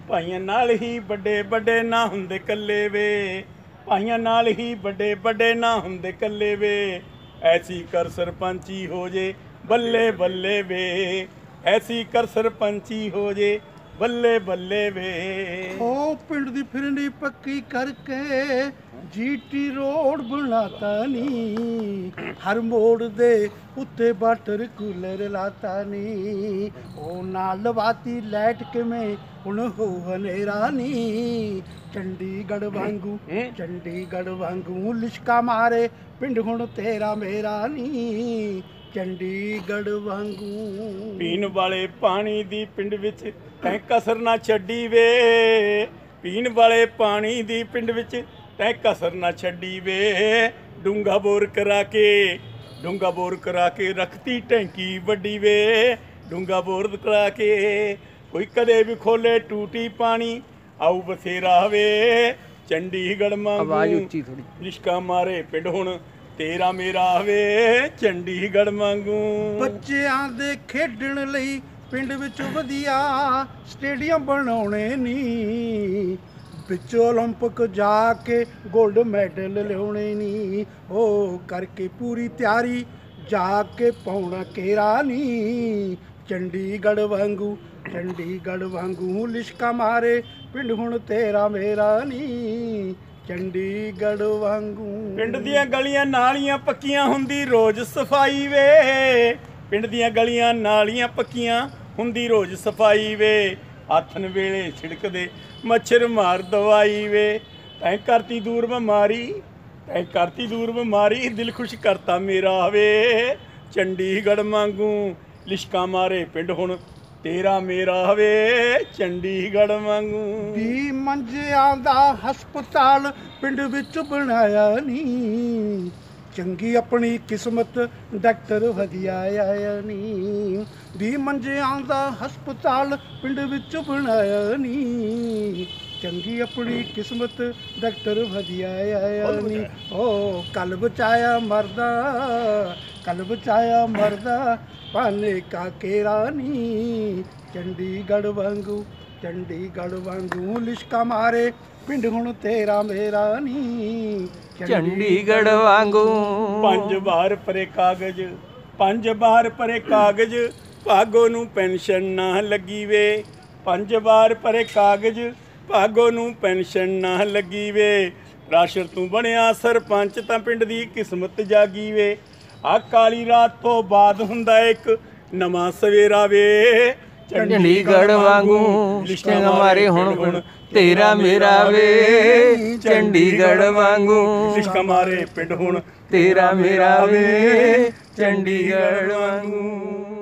ਭਾਈਆਂ ਨਾਲ ਹੀ ਵੱਡੇ ਵੱਡੇ ਨਾ ਹੁੰਦੇ ਕੱਲੇ ਵੇ, ਭਾਈਆਂ ਨਾਲ ਹੀ ਵੱਡੇ ਵੱਡੇ ਨਾ ਹੁੰਦੇ ਕੱਲੇ ਵੇ। ਐਸੀ ਕਰ ਸਰਪੰਚੀ ਹੋ ਜੇ ਬੱਲੇ ਬੱਲੇ ਵੇ, ਐਸੀ ਕਰ ਸਰਪੰਚੀ ਹੋ ਜੇ ਬੱਲੇ ਬੱਲੇ ਵੇ। ਉਹ ਪਿੰਡ ਦੀ ਫਿਰਨੀ ਪੱਕੀ ਕਰਕੇ ਜੀਟੀ ਰੋਡ ਬਣਾਤਾ ਨੀ, ਹਰ ਮੋੜ ਦੇ ਉੱਤੇ ਵਾਟਰ ਕੂਲਰ ਲਾਤਾ ਨੀ। ਉਹ ਨਾਲ ਲਵਾਤੀ ਲਾਈਟ ਕਿਵੇਂ ਹੁਣ ਹੋ ਹਨੇਰਾ ਨੀ। ਚੰਡੀਗੜ੍ਹ ਵਾਂਗੂ ਚੰਡੀਗੜ੍ਹ ਵਾਂਗੂ ਲਿਸ਼ਕਾ ਮਾਰੇ ਪਿੰਡ ਹੁਣ ਤੇਰਾ ਮੇਰਾ ਨੀ। ਚੰਡੀਗੜ੍ਹ ਵਾਂਗੂ ਪੀਣ ਵਾਲੇ ਪਾਣੀ ਦੀ ਪਿੰਡ ਵਿੱਚ ਤੈਂ ਕਸਰ ਨਾ ਛੱਡੀ ਵੇ, ਪੀਣ ਵਾਲੇ ਪਾਣੀ ਦੀ ਪਿੰਡ ਵਿੱਚ ਤੈਂ ਕਸਰ ਨਾ ਛੱਡੀ ਵੇ। ਡੂੰਘਾ ਬੋਰ ਕਰਾ ਕੇ, ਡੂੰਘਾ ਬੋਰ ਕਰਾ ਕੇ ਰੱਖਤੀ ਟੈਂਕੀ ਵੱਡੀ ਵੇ, ਡੂੰਘਾ ਬੋਰ ਕਰਾ ਕੇ। ਕੋਈ ਕਦੇ ਵੀ ਖੋਲੇ ਟੂਟੀ ਪਾਣੀ ਆਊ ਬਥੇਰਾ ਵੇ। ਚੰਡੀਗੜ੍ਹ ਵਾਂਗੂ ਲਿਸ਼ਕਾ ਮਾਰੇ ਪਿੰਡ ਹੁਣ ਤੇਰਾ ਮੇਰਾ ਵੇ। ਚੰਡੀਗੜ੍ਹ ਵਾਂਗੂ ਬੱਚਿਆਂ ਦੇ ਖੇਡਣ ਲਈ ਪਿੰਡ ਵਿੱਚ ਵਧੀਆ ਸਟੇਡੀਅਮ ਬਣਾਉਣੇ ਨੀ, ਵਿੱਚ ਓਲੰਪਿਕ ਜਾ ਕੇ ਗੋਲਡ ਮੈਡਲ ਲਿਆਉਣੇ ਨੀ। ਉਹ ਕਰਕੇ ਪੂਰੀ ਤਿਆਰੀ ਜਾ ਕੇ ਪਾਉਣਾ ਕੇਰਾ ਨੀ। ਚੰਡੀਗੜ੍ਹ ਵਾਂਗੂ ਚੰਡੀਗੜ੍ਹ ਵਾਂਗੂ ਲਿਸ਼ਕਾ ਮਾਰੇ ਪਿੰਡ ਹੁਣ ਤੇਰਾ ਮੇਰਾ ਨੀ। ਚੰਡੀਗੜ੍ਹ ਵਾਂਗੂ ਪਿੰਡ ਦੀਆਂ ਗਲੀਆਂ ਨਾਲੀਆਂ ਪੱਕੀਆਂ ਹੁੰਦੀ ਰੋਜ਼ ਸਫਾਈ ਵੇ, ਪਿੰਡ ਦੀਆਂ ਗਲੀਆਂ ਨਾਲੀਆਂ ਪੱਕੀਆਂ ਹੁੰਦੀ ਰੋਜ਼ ਸਫਾਈ ਵੇ। ਆਥਣ ਵੇਲੇ ਛਿੜਕਦੇ ਮੱਛਰ ਮਾਰ ਦਵਾਈ ਵੇ। ਤੈਂ ਕਰਤੀ ਦੂਰ ਬਿਮਾਰੀ, ਤੈਂ ਕਰਤੀ ਦੂਰ ਬਿਮਾਰੀ, ਦਿਲ ਖੁਸ਼ ਕਰਤਾ ਮੇਰਾ ਵੇ। ਚੰਡੀਗੜ੍ਹ ਵਾਂਗੂ ਲਿਸ਼ਕਾ ਮਾਰੇ ਪਿੰਡ ਹੁਣ ਤੇਰਾ ਮੇਰਾ ਵੇ। ਚੰਡੀਗੜ੍ਹ ਵਾਂਗੂ 20 ਮੰਜਿਆਂ ਦਾ ਹਸਪਤਾਲ ਪਿੰਡ ਵਿੱਚ ਬਣਾਇਆ ਨੀ, ਚੰਗੀ ਆਪਣੀ ਕਿਸਮਤ ਡਾਕਟਰ ਵਧੀਆ ਆਇਆ ਨੀ। 20 ਮੰਜਿਆਂ ਦਾ ਹਸਪਤਾਲ ਪਿੰਡ ਵਿੱਚ ਬਣਾਇਆ ਨੀ, ਚੰਗੀ ਆਪਣੀ ਕਿਸਮਤ ਡਾਕਟਰ ਵਧੀਆ ਆਇਆ ਨੀ। ਉਹ ਕੱਲ ਬਚਾਇਆ ਮਰਦਾ, ਕੱਲ ਬਚਾਇਆ ਮਰਦਾ ਪਾਲੇ ਕਾ ਕੇਰਾ ਨੀ। ਚੰਡੀਗੜ੍ਹ ਵਾਂਗੂ ਚੰਡੀਗੜ੍ਹ ਵਾਂਗੂ ਲਿਸ਼ਕਾ ਮਾਰੇ ਪਿੰਡ ਹੁਣ ਤੇਰਾ ਮੇਰਾ ਨੀ। ਚੰਡੀਗੜ੍ਹ ਵਾਂਗੂ 5 ਵਾਰ ਪਰੇ ਕਾਗਜ਼, 5 ਵਾਰ ਪਰੇ ਕਾਗਜ਼, ਭਾਗੋ ਨੂੰ ਪੈਨਸ਼ਨ ਨਾ ਲੱਗੀ ਵੇ। 5 ਵਾਰ ਪਰੇ ਕਾਗਜ਼, ਭਾਗੋ ਨੂੰ ਪੈਨਸ਼ਨ ਨਾ ਲੱਗੀ ਵੇ। ਰਾਸ਼ਰ ਤੂੰ ਬਣਿਆ ਸਰਪੰਚ ਤਾਂ ਪਿੰਡ ਦੀ ਕਿਸਮਤ ਜਾਗੀ ਵੇ। ਆ ਕਾਲੀ ਰਾਤ ਤੋਂ ਬਾਅਦ ਹੁੰਦਾ ਇੱਕ ਨਵਾਂ ਸਵੇਰਾ ਵੇ। ਚੰਡੀਗੜ੍ਹ ਵਾਂਗੂ ਲਿਸ਼ਕਾ ਮਾਰੇ ਹੁਣ ਤੇਰਾ ਮੇਰਾ ਵੇ। ਚੰਡੀਗੜ੍ਹ ਵਾਂਗੂ ਲਿਸ਼ਕਾ ਮਾਰੇ ਪਿੰਡ ਹੁਣ ਤੇਰਾ ਮੇਰਾ ਵੇ। ਚੰਡੀਗੜ੍ਹ ਵਾਂਗੂ